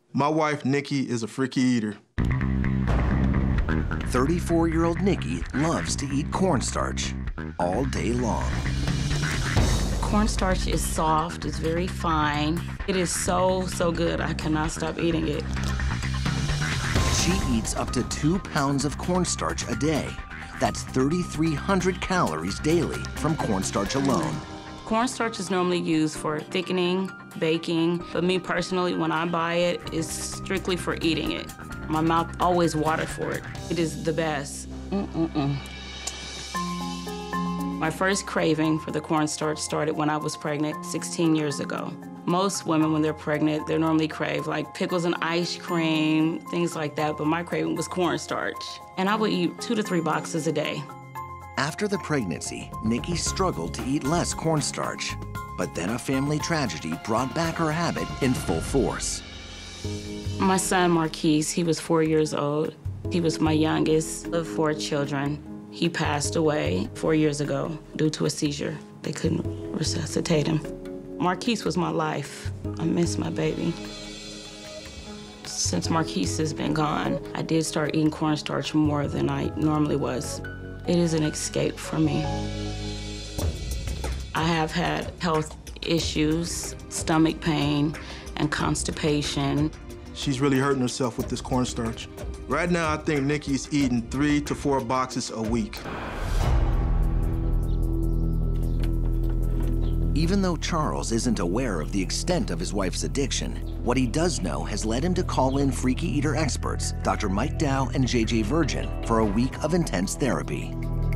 My wife, Nikki, is a freaky eater. 34-year-old Nikki loves to eat cornstarch all day long. Cornstarch is soft, it's very fine. It is so good, I cannot stop eating it. She eats up to 2 pounds of cornstarch a day. That's 3,300 calories daily from cornstarch alone. Cornstarch is normally used for thickening, baking, but me personally, when I buy it, it's strictly for eating it. My mouth always watered for it. It is the best. My first craving for the cornstarch started when I was pregnant 16 years ago. Most women, when they're pregnant, they normally crave like pickles and ice cream, things like that, but my craving was cornstarch. And I would eat 2 to 3 boxes a day. After the pregnancy, Nikki struggled to eat less cornstarch, but then a family tragedy brought back her habit in full force. My son, Marquise, he was 4 years old. He was my youngest of 4 children. He passed away 4 years ago due to a seizure. They couldn't resuscitate him. Marquise was my life. I miss my baby. Since Marquise has been gone, I did start eating cornstarch more than I normally was. It is an escape for me. I have had health issues, stomach pain, and constipation. She's really hurting herself with this cornstarch. Right now, I think Nikki's eating 3 to 4 boxes a week. Even though Charles isn't aware of the extent of his wife's addiction, what he does know has led him to call in freaky eater experts, Dr. Mike Dow and JJ Virgin, for a week of intense therapy.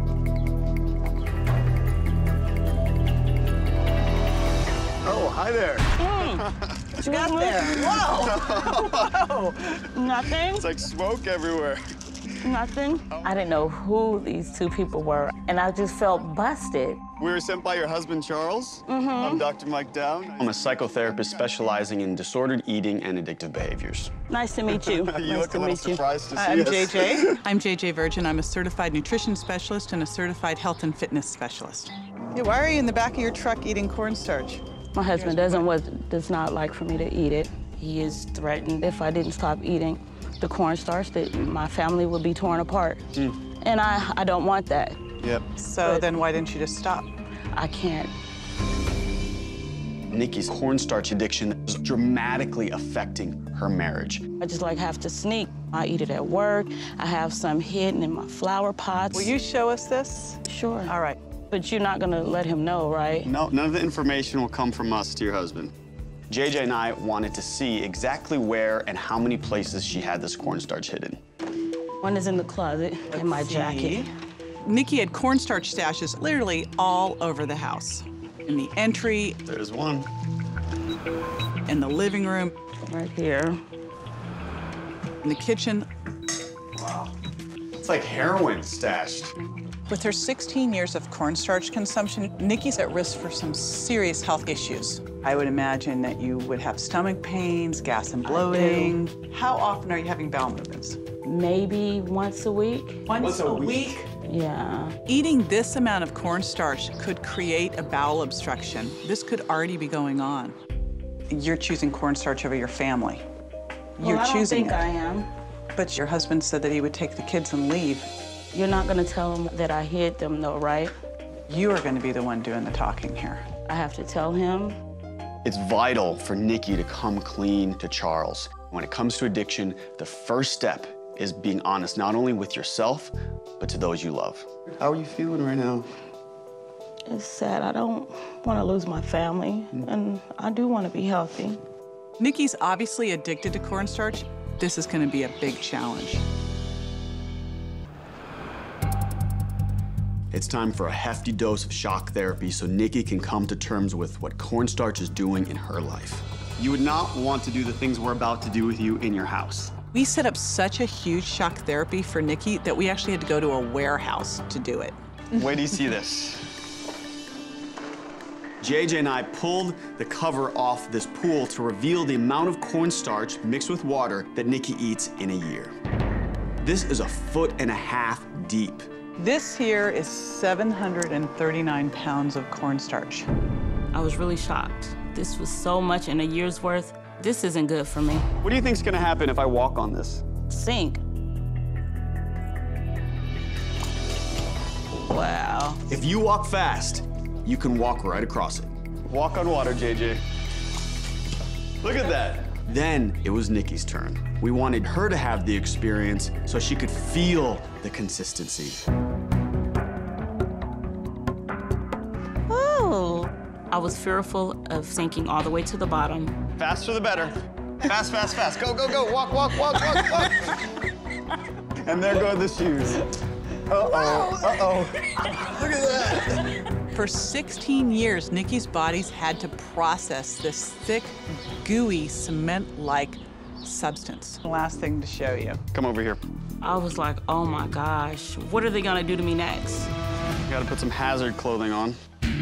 Oh, hi there. What you got there? Whoa! Whoa! Nothing? It's like smoke everywhere. Nothing. I didn't know who these 2 people were, and I just felt busted. We were sent by your husband, Charles. I'm Dr. Mike Dow. I'm a psychotherapist specializing in disordered eating and addictive behaviors. Nice to meet you. You look a little surprised to see I'm us. JJ. I'm JJ Virgin. I'm a certified nutrition specialist and a certified health and fitness specialist. Yeah, why are you in the back of your truck eating cornstarch? My husband does not like for me to eat it. He is threatened if I didn't stop eating the cornstarch that my family would be torn apart. And I don't want that. Yep. So then why didn't you just stop? I can't. Nikki's cornstarch addiction is dramatically affecting her marriage. I just have to sneak. I eat it at work. I have some hidden in my flower pots. Will you show us this? Sure. All right. But you're not gonna let him know, right? No, none of the information will come from us to your husband. JJ and I wanted to see exactly where and how many places she had this cornstarch hidden. One is in the closet, in my jacket. Nikki had cornstarch stashes literally all over the house. In the entry. There's one. In the living room. Right here. In the kitchen. Wow. It's like heroin stashed. With her 16 years of cornstarch consumption, Nikki's at risk for some serious health issues. I would imagine that you would have stomach pains, gas and bloating. How often are you having bowel movements? Maybe once a week. Once a week? Yeah. Eating this amount of cornstarch could create a bowel obstruction. This could already be going on. You're choosing cornstarch over your family. You're I don't choosing think it. I am. But your husband said that he would take the kids and leave. You're not gonna tell him that I hid them though, right? You are going to be the one doing the talking here. I have to tell him. It's vital for Nikki to come clean to Charles. When it comes to addiction, the first step is being honest, not only with yourself, but to those you love. How are you feeling right now? It's sad. I don't want to lose my family, and I do want to be healthy. Nikki's obviously addicted to cornstarch. This is going to be a big challenge. It's time for a hefty dose of shock therapy so Nikki can come to terms with what cornstarch is doing in her life. You would not want to do the things we're about to do with you in your house. We set up such a huge shock therapy for Nikki that we actually had to go to a warehouse to do it. Wait till you see this. JJ and I pulled the cover off this pool to reveal the amount of cornstarch mixed with water that Nikki eats in a year. This is 1.5 feet deep. This here is 739 pounds of cornstarch. I was really shocked. This was so much in a year's worth. This isn't good for me. What do you think's gonna happen if I walk on this? Sink. Wow. If you walk fast, you can walk right across it. Walk on water, JJ. Look at that. Then it was Nikki's turn. We wanted her to have the experience so she could feel the consistency. Oh. I was fearful of sinking all the way to the bottom. Faster the better. Fast, fast, fast. Go, go, go. Walk, walk, walk, walk, walk. And there go the shoes. Uh-oh, uh-oh. Look at that. For 16 years, Nikki's body's had to process this thick, gooey, cement-like substance. Last thing to show you. Come over here. I was like, oh my gosh, what are they gonna do to me next? You gotta put some hazard clothing on.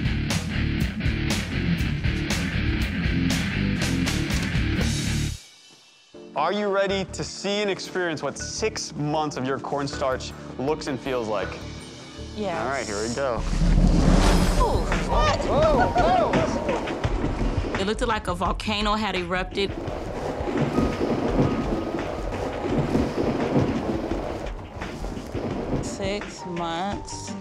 Are you ready to see and experience what 6 months of your cornstarch looks and feels like? Yeah. All right, here we go. Oh, what? Whoa, whoa! It looked like a volcano had erupted. Six months.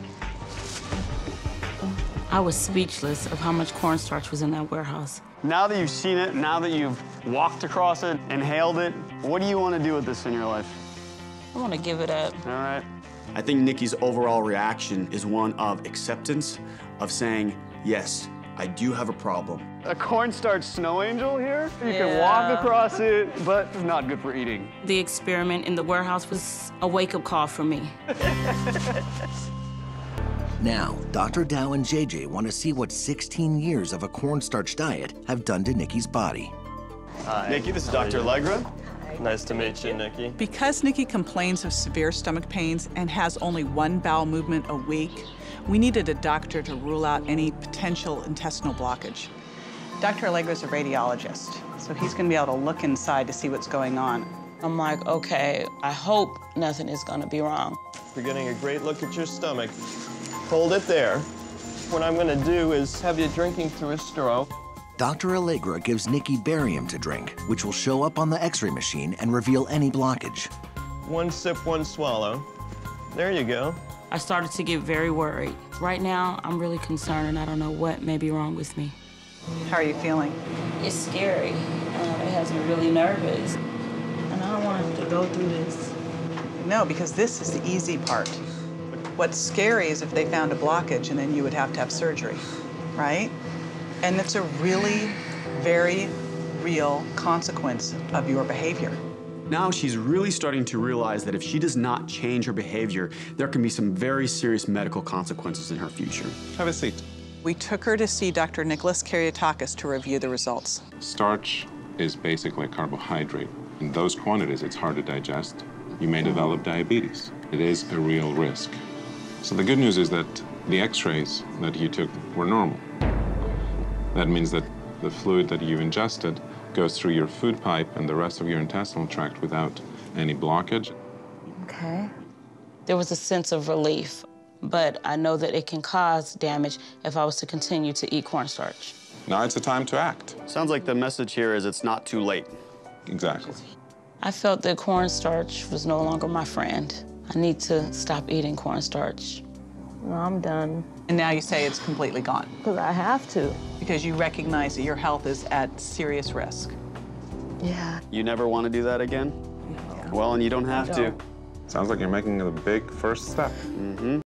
I was speechless of how much cornstarch was in that warehouse. Now that you've seen it, now that you've walked across it, inhaled it, what do you want to do with this in your life? I want to give it up. All right. I think Nikki's overall reaction is one of acceptance, of saying, yes, I do have a problem. A cornstarch snow angel here? You can walk across it, but it's not good for eating. The experiment in the warehouse was a wake-up call for me. Now, Dr. Dow and JJ want to see what 16 years of a cornstarch diet have done to Nikki's body. Hi. Nikki, this is Dr. Allegra. Nice to meet you, Nikki. Because Nikki complains of severe stomach pains and has only one bowel movement a week, we needed a doctor to rule out any potential intestinal blockage. Dr. Allegra is a radiologist, so he's going to be able to look inside to see what's going on. I'm like, okay, I hope nothing is gonna be wrong. We're getting a great look at your stomach. Hold it there. What I'm gonna do is have you drinking through a straw. Dr. Allegra gives Nikki barium to drink, which will show up on the x-ray machine and reveal any blockage. One sip, one swallow. There you go. I started to get very worried. Right now, I'm really concerned and I don't know what may be wrong with me. How are you feeling? It's scary. It has me really nervous. And I don't want to go through this. No, because this is the easy part. What's scary is if they found a blockage and then you would have to have surgery, right? And it's a really very real consequence of your behavior. Now she's really starting to realize that if she does not change her behavior, there can be some very serious medical consequences in her future. Have a seat. We took her to see Dr. Nicholas Karyotakis to review the results. Starch is basically a carbohydrate. In those quantities, it's hard to digest. You may develop diabetes. It is a real risk. So the good news is that the x-rays that you took were normal. That means that the fluid that you ingested goes through your food pipe and the rest of your intestinal tract without any blockage. Okay. There was a sense of relief, but I know that it can cause damage if I was to continue to eat cornstarch. Now it's a time to act. Sounds like the message here is it's not too late. Exactly. I felt that cornstarch was no longer my friend. I need to stop eating cornstarch. No, I'm done. And now you say it's completely gone. Because I have to. Because you recognize that your health is at serious risk. Yeah. You never want to do that again? No. Well, and you don't have to. Sounds like you're making a big first step. Mm-hmm.